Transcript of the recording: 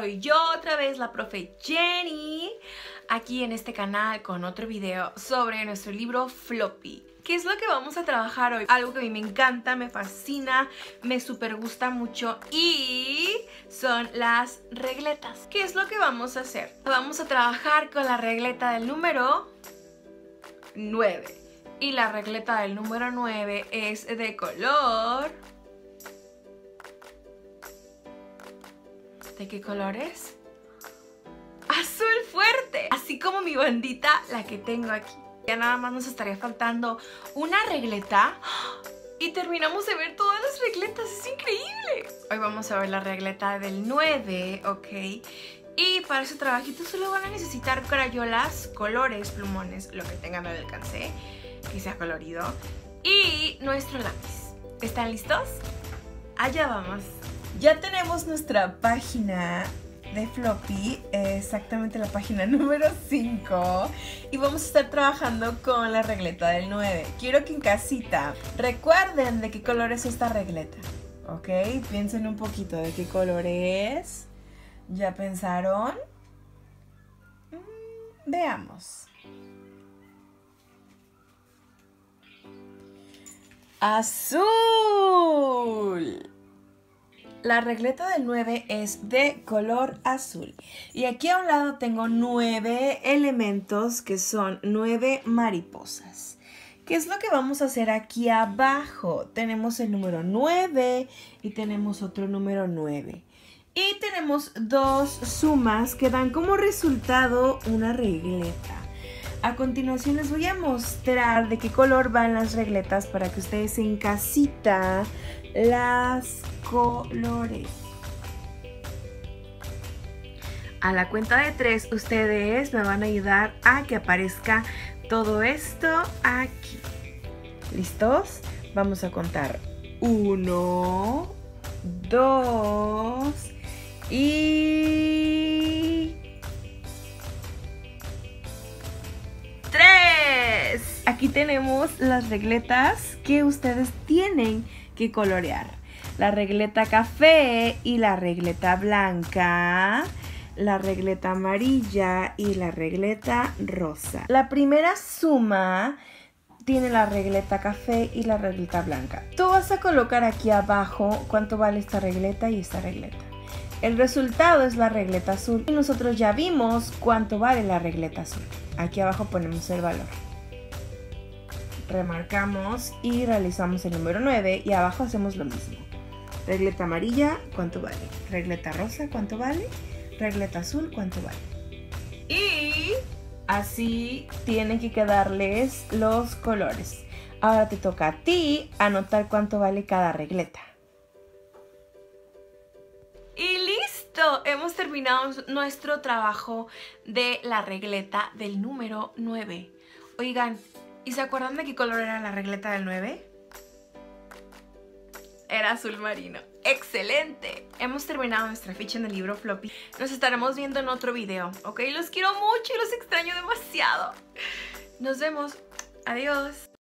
soy yo otra vez, la profe Jenny, aquí en este canal con otro video sobre nuestro libro Floppy. ¿Qué es lo que vamos a trabajar hoy? Algo que a mí me encanta, me fascina, me super gusta mucho y son las regletas. ¿Qué es lo que vamos a hacer? Vamos a trabajar con la regleta del número 9. Y la regleta del número 9 es de color... ¿De qué color es? ¡Azul fuerte! Así como mi bandita, la que tengo aquí. Ya nada más nos estaría faltando una regleta y terminamos de ver todas las regletas. ¡Es increíble! Hoy vamos a ver la regleta del 9, ¿ok? Y para ese trabajito solo van a necesitar crayolas, colores, plumones, lo que tengan al alcance, que sea colorido, y nuestro lápiz. ¿Están listos? Allá vamos. Ya tenemos nuestra página de Floppy, exactamente la página número 5, y vamos a estar trabajando con la regleta del 9. Quiero que en casita recuerden de qué color es esta regleta, ¿ok? Piensen un poquito de qué color es. ¿Ya pensaron? Veamos. ¡Azul! La regleta del 9 es de color azul. Y aquí a un lado tengo 9 elementos que son 9 mariposas. ¿Qué es lo que vamos a hacer aquí abajo? Tenemos el número 9 y tenemos otro número 9. Y tenemos dos sumas que dan como resultado una regleta. A continuación les voy a mostrar de qué color van las regletas para que ustedes en casita las colores. A la cuenta de 3 ustedes me van a ayudar a que aparezca todo esto aquí. ¿Listos? Vamos a contar 1, 2 y 3. Aquí tenemos las regletas que ustedes tienen que colorear. La regleta café y la regleta blanca, la regleta amarilla y la regleta rosa. La primera suma tiene la regleta café y la regleta blanca. Tú vas a colocar aquí abajo cuánto vale esta regleta y esta regleta. El resultado es la regleta azul y nosotros ya vimos cuánto vale la regleta azul. Aquí abajo ponemos el valor. Remarcamos y realizamos el número 9 y abajo hacemos lo mismo. Regleta amarilla, ¿cuánto vale? Regleta rosa, ¿cuánto vale? Regleta azul, ¿cuánto vale? Y así tienen que quedarles los colores. Ahora te toca a ti anotar cuánto vale cada regleta. Y listo, hemos terminado nuestro trabajo de la regleta del número 9. Oigan, ¿y se acuerdan de qué color era la regleta del 9? Era azul marino. ¡Excelente! Hemos terminado nuestra ficha en el libro Floppy. Nos estaremos viendo en otro video, ¿ok? Los quiero mucho y los extraño demasiado. Nos vemos. Adiós.